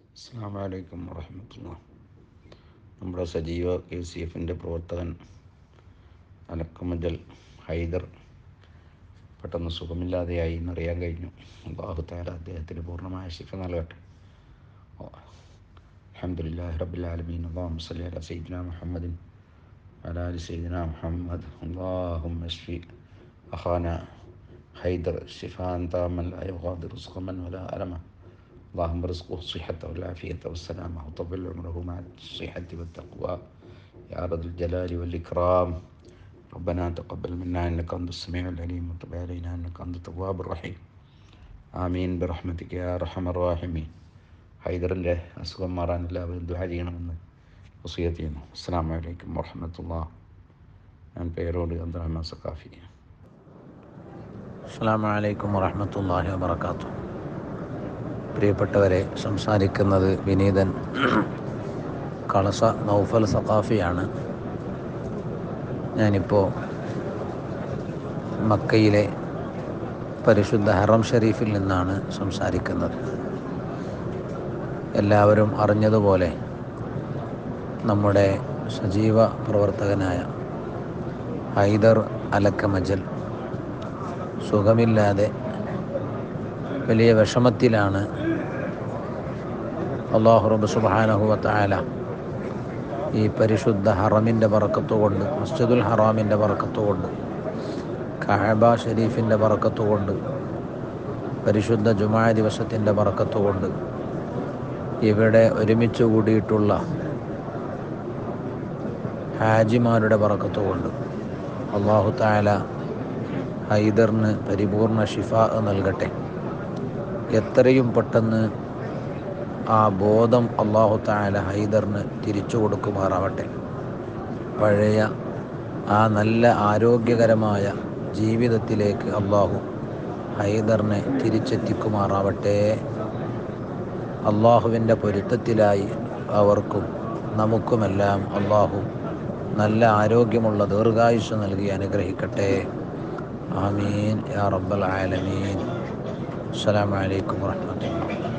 അസ്സലാമു അലൈക്കും വറഹ്മത്തുള്ളാഹി. നമ്മുടെ സജീവ KCF-ൻ്റെ പ്രവർത്തകൻ അലക്കമജൽ ഹൈദർ പെട്ടെന്ന് സുഖമില്ലാതെയായി എന്നറിയാൻ കഴിഞ്ഞു. അല്ലാഹു തആല അദ്ദേഹത്തിന് പൂർണ്ണമായ ശിഫ നൽകട്ടെ. അൽഹംദുലില്ലാഹി റബ്ബിൽ ആലമീൻ. അല്ലാഹുമ്മ സ്വല്ലി അലാ സയ്യിദിനാ മുഹമ്മദിൻ വഅലാ ആലി സയ്യിദിനാ മുഹമ്മദ്. അല്ലാഹുമ്മ ഷ്ഫി അഖാനാ ഹൈദർ ശിഫാഅൻ താമ്മൻ ലാ യുഗാദിറു സഖമൻ വലാ അലമ. اللهم ارزقه الصحة والعافية والسلامة وطول عمره مع الصحة والتقوى يا ذا الجلال والإكرام. ربنا تقبل منا إنك أنت السميع العليم وتب علينا إنك أنت التواب الرحيم. ആമീൻ ബിറഹ്മതിക യാ അർഹമർ റഹീമീൻ. ഹൈദറിൻ്റെ അസുഖം മാറാൻ എല്ലാവരും ദുആ ചെയ്യണമെന്ന് വസിയത്ത് ചെയ്യുന്നു. അസ്സലാമു അലൈക്കും വറഹ്മത്തുള്ളാഹി. ഞാൻ പേരോട് അബ്ദുറഹ്മാൻ സഖാഫി. അസ്സലാമു അലൈക്കും വറഹ്മത്തുള്ളാഹി വബറകാതുഹു. പ്രിയപ്പെട്ടവരെ, സംസാരിക്കുന്നത് വിനീതൻ കളസ നൗഫൽ സഖാഫിയാണ്. ഞാനിപ്പോൾ മക്കയിലെ പരിശുദ്ധ ഹറം ഷരീഫിൽ നിന്നാണ് സംസാരിക്കുന്നത്. എല്ലാവരും അറിഞ്ഞതുപോലെ നമ്മുടെ സജീവ പ്രവർത്തകനായ ഹൈദർ അലക്കമജൽ സുഖമില്ലാതെ വലിയ വിഷമത്തിലാണ്. അല്ലാഹു റബ്ബ് സുബ്ഹാനഹു വ തആല ഈ പരിശുദ്ധ ഹറമിൻ്റെ ബറക്കത്തുകൊണ്ട്, മസ്ജിദുൽ ഹറാമിൻ്റെ ബറക്കത്തുകൊണ്ട്, കഅബ ഷരീഫിൻ്റെ ബറക്കത്തുകൊണ്ട്, പരിശുദ്ധ ജുമാ ദിവസത്തിൻ്റെ ബറക്കത്തുകൊണ്ട്, ഇവിടെ ഒരുമിച്ച് കൂടിയിട്ടുള്ള ഹാജിമാരുടെ ബറക്കത്തുകൊണ്ട് അല്ലാഹു തആല ഹൈദറിന് പരിപൂർണ ശിഫാ നൽകട്ടെ. എത്രയും പെട്ടെന്ന് ആ ബോധം അല്ലാഹു തആല ഹൈദറിന് തിരിച്ചു കൊടുക്കുമാറാവട്ടെ. പഴയ ആ നല്ല ആരോഗ്യകരമായ ജീവിതത്തിലേക്ക് അല്ലാഹു ഹൈദറിനെ തിരിച്ചെത്തിക്കുമാറാവട്ടെ. അല്ലാഹുവിൻ്റെ പൊരുത്തത്തിലായി അവർക്കും നമുക്കുമെല്ലാം അല്ലാഹു നല്ല ആരോഗ്യമുള്ള ദീർഘായുസ്സ് നൽകി അനുഗ്രഹിക്കട്ടെ. ആമീൻ യാ റബ്ബൽ ആലമീൻ. അസ്സലാമു അലൈക്കും വറഹ്മത്തുള്ളാഹി.